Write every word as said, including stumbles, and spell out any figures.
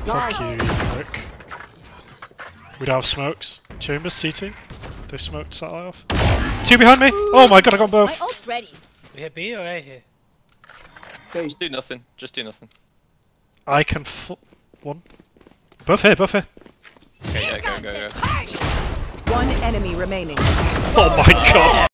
Fuck you, you prick. We don't have smokes. Chambers, C T. They smoked satellite off. Two behind me! Oh my god, I got both! My ult's ready. We hit B or A here? Just do nothing. Just do nothing. I can f- one. Both here, both here. Okay, yeah, go, go, go. One enemy remaining. Oh my god!